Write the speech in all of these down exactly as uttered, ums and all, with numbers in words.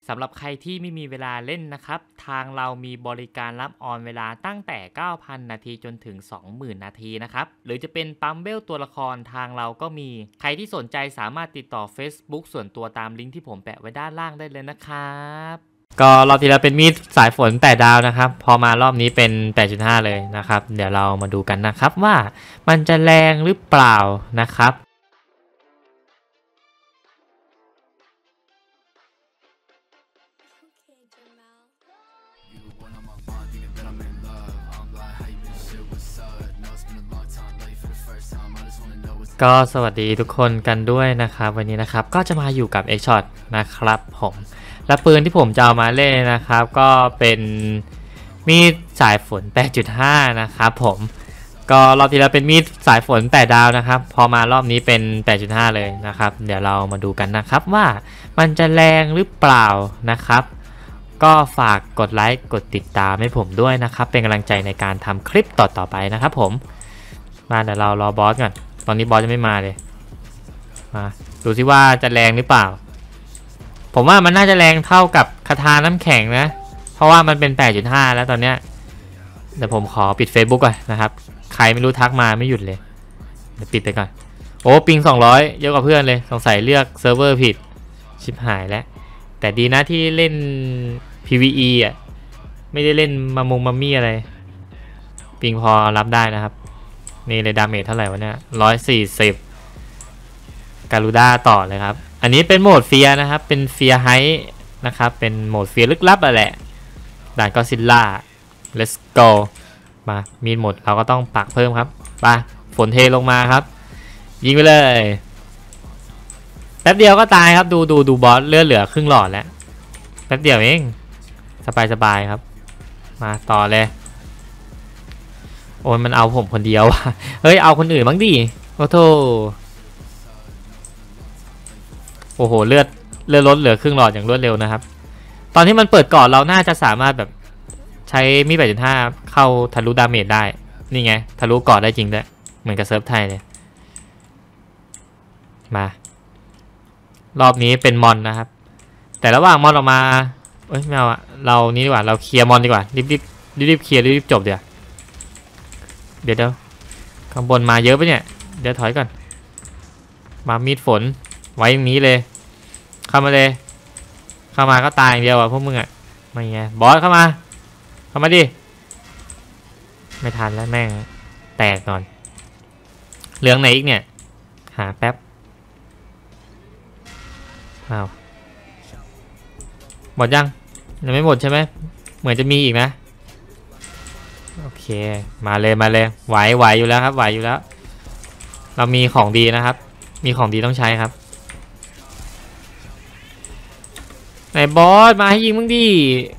สำหรับใครที่ไม่มีเวลาเล่นนะครับทางเรามีบริการรับออนเวลาตั้งแต่ เก้าพัน นาทีจนถึง สองหมื่น นาทีนะครับหรือจะเป็นปั๊มเวลตัวละครทางเราก็มีใครที่สนใจสามารถติดต่อ Facebook ส่วนตัวตามลิงก์ที่ผมแปะไว้ด้านล่างได้เลยนะครับก็รอบที่แล้วเป็นมีดสายฝนแปดดาวนะครับพอมารอบนี้เป็น แปดจุดห้า เลยนะครับเดี๋ยวเรามาดูกันนะครับว่ามันจะแรงหรือเปล่านะครับก็สวัสดีทุกคนกันด้วยนะครับวันนี้นะครับก็จะมาอยู่กับ X-Shot นะครับผมและปืนที่ผมจะเอามาเล่นนะครับก็เป็นมีดสายฝน แปดจุดห้า นะครับผมก็รอบที่แล้วเป็นมีดสายฝนแปดดาวนะครับพอมารอบนี้เป็น แปดจุดห้า เลยนะครับเดี๋ยวเรามาดูกันนะครับว่ามันจะแรงหรือเปล่านะครับก็ฝากกดไลค์กดติดตามให้ผมด้วยนะครับเป็นกำลังใจในการทำคลิปต่อๆไปนะครับผมมาเดี๋ยวเรารอบอสก่อนตอนนี้บอสจะไม่มาเลยมาดูซิว่าจะแรงหรือเปล่าผมว่ามันน่าจะแรงเท่ากับคาถาน้ำแข็งนะเพราะว่ามันเป็น แปดจุดห้า แล้วตอนเนี้ยเดี๋ยวผมขอปิด Facebook ก่อนนะครับใครไม่รู้ทักมาไม่หยุดเลยเดี๋ยวปิดไปก่อนโอ้ปิงสองร้อยเยอะกว่าเพื่อนเลยสงสัยเลือกเซิร์ฟเวอร์ผิดชิบหายแล้วแต่ดีนะที่เล่น พี วี อี อ่ะไม่ได้เล่นมามงมามี่อะไรปิงพอรับได้นะครับนี่เลยดาเมจเท่าไหร่วะเนี่ยร้อยสี่สิบการูด้าต่อเลยครับอันนี้เป็นโหมดเฟียนะครับเป็นเฟียไฮนะครับเป็นโหมดเฟียลึกลับอะแหละด่านก็ซิลล่า let's go มามีหมดเราก็ต้องปักเพิ่มครับไปฝนเทลงมาครับยิงไปเลยแป๊บเดียวก็ตายครับดูดูดูบอสเลือดเหลือครึ่งหลอดแล้วแป๊บเดียวเองสบายสบายครับมาต่อเลยโอ้ยมันเอาผมคนเดียวเฮ้ยเอาคนอื่นบ้างดิโอ้โธ่โอ้โหเลือดเลือดลดเหลือครึ่งหลอดอย่างรวดเร็วนะครับตอนที่มันเปิดก่อนเราน่าจะสามารถแบบใช้มีด แปดจุดห้า เข้าทะลุดาเมจได้นี่ไงทะลุก่อนได้จริงด้วยเหมือนกับเซิร์ฟไทยเลยมารอบนี้เป็นมอนนะครับแต่ระหว่างมอนออกมาเอ้ยไม่เอาอะเรานี้ดีกว่าเราเคลียร์มอนดีกว่ารีบรีบรีบเคลียร์รีบจบเดี๋ยวเดี๋ยวเดี๋ยวข้างบนมาเยอะปะเนี่ยเดี๋ยวถอยก่อนมามีดฝนไว้อย่างนี้เลยเข้ามาเลยเข้ามาก็ตายอย่างเดียวอ่ะพวกมึงอ่ะไม่ไงบอสเข้ามาเข้ามาดิไม่ทันแล้วแม่งแตกก่อนเหลืองไหนอีกเนี่ยหาแป๊บอ้าวหมดยังยังไม่หมดใช่ไหมเหมือนจะมีอีกนะโอเคมาเลยมาเลยไหวไหวอยู่แล้วครับไหวอยู่แล้วเรามีของดีนะครับมีของดีต้องใช้ครับไหนบอสมาให้ยิงบ้างดิ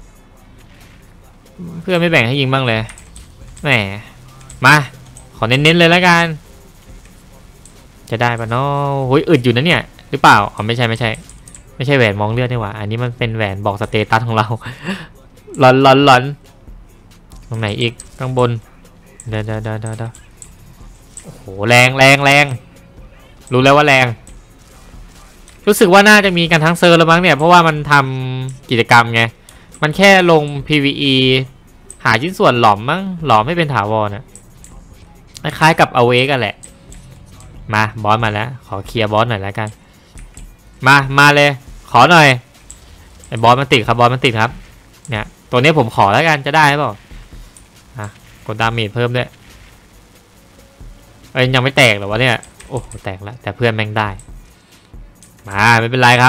เพื่อนไม่แบ่งให้ยิงบ้างเลยแหมมาขอเน้นๆเลยแล้วกันจะได้ปะเนาะโอ้ยอึดอยู่นะเนี่ยหรือเปล่าอ๋อไม่ใช่ไม่ใช่ไม่ใช่แหวนมองเลือดนี่หว่าอันนี้มันเป็นแหวนบอกสเตตัสของเราหลอนหลอนหลอนตรงไหนอีกข้างบนเดี๋ยวเดี๋ยวเดี๋ยวเดี๋ยวโอ้โหแรงแรงแรงรู้แล้วว่าแรงรู้สึกว่าน่าจะมีกันทั้งเซอร์แล้วมั้งเนี่ยเพราะว่ามันทำกิจกรรมไงมันแค่ลง พี วี อี หาชิ้นส่วนหลอมมั้งหลอมไม่เป็นถาวรนะคล้ายๆกับเอาเวกันแหละมาบอสมาแล้วขอเคลียร์บอสหน่อยแล้วกันมามาเลยขอหน่อยไอ้บอสมันติดครับบอสมันติดครับเนี่ยตัวนี้ผมขอแล้วกันจะได้หรือเปล่าอ่ะกดดาเมจเพิ่มด้วยเอ้ยยังไม่แตกหรอวะเนี่ยโอ้โหแตกแล้วแต่เพื่อนแม่งได้มาไม่เป็นไรครับ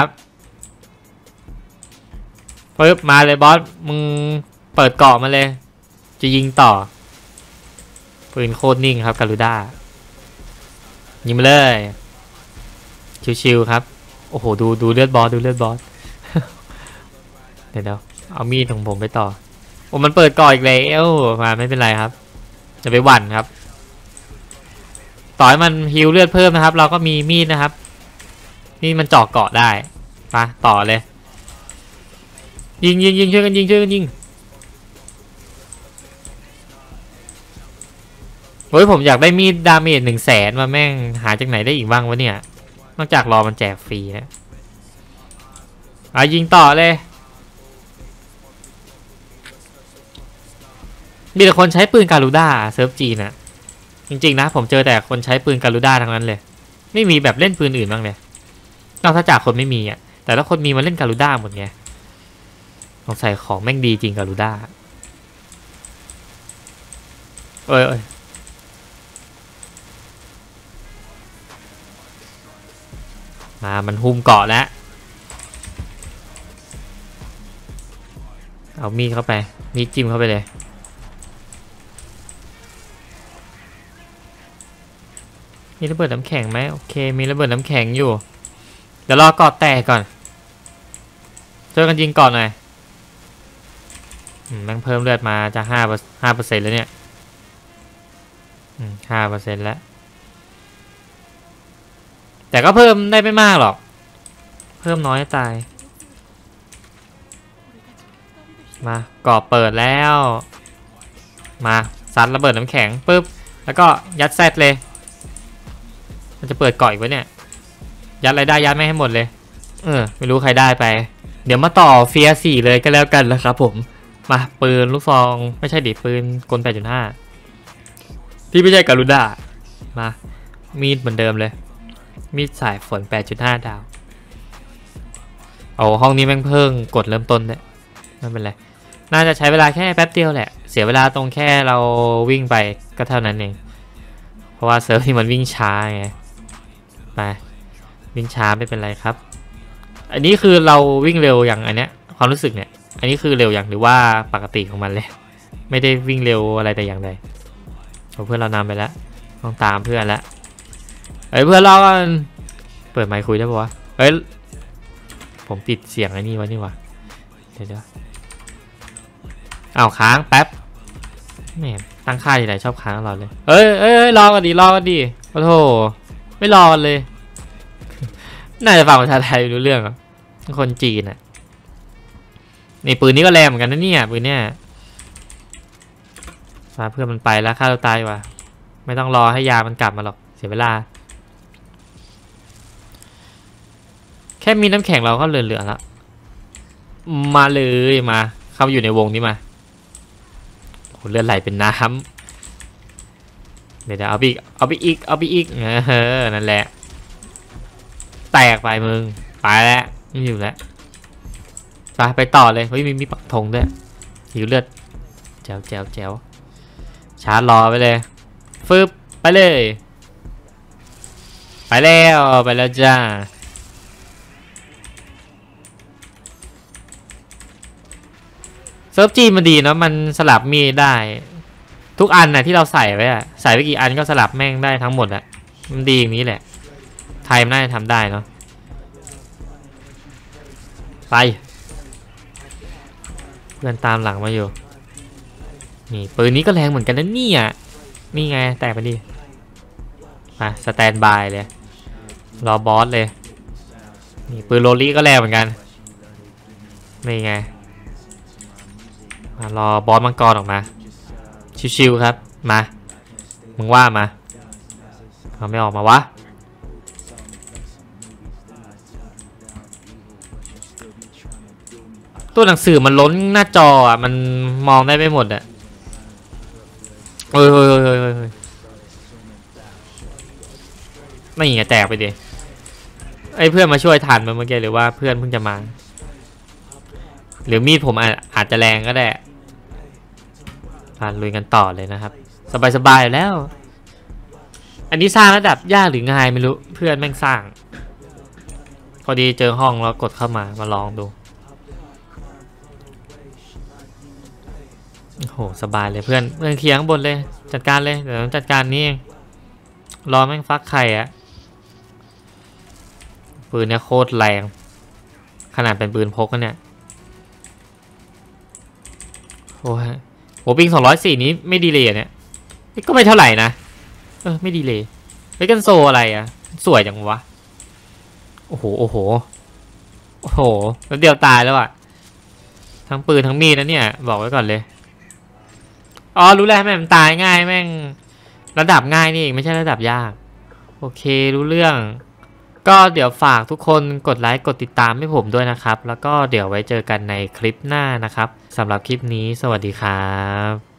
ปึ๊บมาเลยบอสมึงเปิดเกาะมาเลยจะยิงต่อปืนโคตรนิ่งครับการูด้ายิงมาเลยชิวๆครับโอ้โหดูดูเลือดบอสดูเลือดบอสเดี๋ยวเดี๋ยวเอามีดของผมไปต่อโอ้มันเปิดเกาะอีกแล้วมาไม่เป็นไรครับจะไปหวั่นครับต่อให้มันฮิวเลือดเพิ่มนะครับเราก็มีมีดนะครับนี่มันเจาะเกาะได้ไปต่อเลยยิงยิงยิงช่วยกันยิงช่วยกันยิงโอ้ยผมอยากได้มีดดาเมจหนึ่งแสนมาแม่งหาจากไหนได้อีกบ้างวะเนี่ยนอกจากรอมันแจกฟรีนะอ่ะยิงต่อเลยมีแต่คนใช้ปืนการูด้าเซิร์ฟจีนอะจริงๆนะผมเจอแต่คนใช้ปืนการูด้าทั้งนั้นเลยไม่มีแบบเล่นปืนอื่นบ้างเลยนอกจากคนไม่มีอ่ะแต่ละคนมีมาเล่นการูด้าหมดไงสงสัยของแม่งดีจริงการูด้าเอ้ยเอ้ยมามันหุ้มเกาะแล้วเอามีดเข้าไปมีดจิ้มเข้าไปเลยมีระเบิดน้ำแข็งไหมโอเคมีระเบิดน้ำแข็งอยู่เดี๋ยวรอเกาะแตกก่อนช่วยกันยิงก่อนหน่อยแม่งเพิ่มเลือดมาจะห้าห้าเปอร์เซ็นต์แล้วเนี่ยห้าเปอร์เซ็นต์แล้วแต่ก็เพิ่มได้ไม่มากหรอกเพิ่มน้อยตายมาเกาะเปิดแล้วมาซัดระเบิดน้ำแข็งปุ๊บแล้วก็ยัดแซดเลยมันจะเปิดเกาะอีกวะเนี่ยยัดอะไรได้ยัดไม่ให้หมดเลยเออไม่รู้ใครได้ไปเดี๋ยวมาต่อเฟียสี่เลยก็แล้วกันนะครับผมมาปืนลูกซองไม่ใช่ดิปืนกล แปดจุดห้า ที่ไม่ใช่การูด้ามามีดเหมือนเดิมเลยมีดสายฝน แปดจุดห้า ดาวเอาห้องนี้แม่งเพิ่งกดเริ่มต้นเนี่ยไม่เป็นไรน่าจะใช้เวลาแค่แป๊บเดียวแหละเสียเวลาตรงแค่เราวิ่งไปก็เท่านั้นเองเพราะว่าเซิร์ฟที่มันวิ่งช้าไงไปวิ่งช้าไม่เป็นไรครับอันนี้คือเราวิ่งเร็วอย่างอันเนี้ยความรู้สึกเนี่ยอันนี้คือเร็วอย่างหรือว่าปกติของมันเลยไม่ได้วิ่งเร็วอะไรแต่อย่างใดเพื่อนเรานำไปแล้วต้องตามเพื่อนแล้วเฮ้ยเพื่อนเราเปิดไมค์คุยได้ปะวะเฮ้ยผมปิดเสียงไอ้นี่ไว้นี่วะเดี๋ยวเดี๋ยวอ้าวค้างแป๊บแหมตั้งค่าที่ไหนชอบค้างตลอดเลยเอ้ยเอ้ยรอกันดิรอกันดิโอ้โหไม่รอกันเลยน่าจะฟังภาษาไทยรู้เรื่องอ่ะคนจีนอ่ะนี่ปืนนี้ก็แรงเหมือนกันนะเนี่ยปืนเนี่ยมาเพื่อนมันไปแล้วฆ่าตัวตายว่ะไม่ต้องรอให้ยามันกลับมาหรอกเสียเวลาแค่มีน้ำแข็งเราก็เหลือๆแล้วมาเลยมาเข้าอยู่ในวงนี้มาโหเลือดไหลเป็นน้ำเดี๋ยวเอาไปอีกเอาไปอีกเอาไปอีกเออนั่นแหละแตกไปมึงไปแล้วไม่อยู่แล้วไปไปต่อเลยเฮ้ยมีมีปักธงด้วยหิวเลือดแจ๋วแจ๋วแจ๋วชาร์จรอไปเลยฟึบไปเลยไปแล้วไปแล้วจ้าเซิร์ฟจีมันดีเนาะมันสลับมีดได้ทุกอันนะที่เราใส่ไว้อะใส่ไปกี่อันก็สลับแม่งได้ทั้งหมดอะมันดีอย่างนี้แหละไทยมันน่าจะทำได้เนาะไปเพื่อนตามหลังมาอยู่นี่ปืนนี้ก็แรงเหมือนกันนะเนี่ยนี่ไงแตกไปดิมาสแตนบายเลยรอบอสเลยนี่ปืนโรลี่ก็แรงเหมือนกันนี่ไงมารอบอสมังกรออกมาชิวๆครับมามึงว่ามาเขาไม่ออกมาวะตัวหนังสือมันล้นหน้าจออ่ะมันมองได้ไม่หมดอ่ะเฮ้ยเฮ้ยเฮ้ยเฮ้ยไม่ไงแตกไปดิไอ้เพื่อนมาช่วยทันมันเมื่อกี้หรือว่าเพื่อนเพิ่งจะมาหรือมีดผมอาจจะแรงก็ได้มาลุยกันต่อเลยนะครับสบายๆแล้วอันนี้สร้างระดับยากหรือง่ายไม่รู้เพื่อนแม่งสร้างพอดีเจอห้องแล้วกดเข้ามามาลองดูโอ้โหสบายเลยเพื่อนเพื่อนเคลียร์ข้างบนเลยจัดการเลยเดี๋ยวจัดการนี่รอแม่งฟักไข่อะปืนเนี่ยโคตรแรงขนาดเป็นปืนพกกันเนี่ยโอ้ยโหปิงสองร้อยสี่นี้ไม่ดีเลยเนี่ยก็ไม่เท่าไหร่นะเออไม่ดีเลยไปกันโซอะไรอะสวยจังวะโอ้โหโอ้โหโอ้โหแล้วเดียวตายแล้วอะทั้งปืนทั้งมีดนะเนี่ยบอกไว้ก่อนเลยอ๋อรู้แล้วแม่งมันตายง่ายแม่งระดับง่ายนี่เองไม่ใช่ระดับยากโอเครู้เรื่องก็เดี๋ยวฝากทุกคนกดไลค์กดติดตามให้ผมด้วยนะครับแล้วก็เดี๋ยวไว้เจอกันในคลิปหน้านะครับสำหรับคลิปนี้สวัสดีครับ